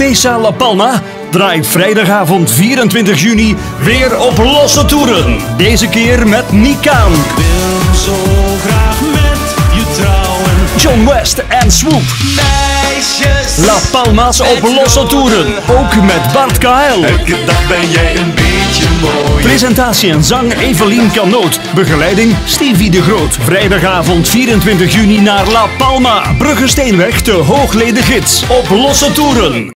Feestzaal La Palma draait vrijdagavond 24 juni weer op losse toeren. Deze keer met Nikaan, Ik wil zo graag met je trouwen. John West en Swoop. Meisjes. La Palma's op losse toeren. Ook met Bart KL. Elke dag ben jij een beetje mooi. Presentatie en zang Evelien Canoot. Begeleiding Stevie de Groot. Vrijdagavond 24 juni naar La Palma. Brugge Steenweg te Hoogleden Gids. Op losse toeren.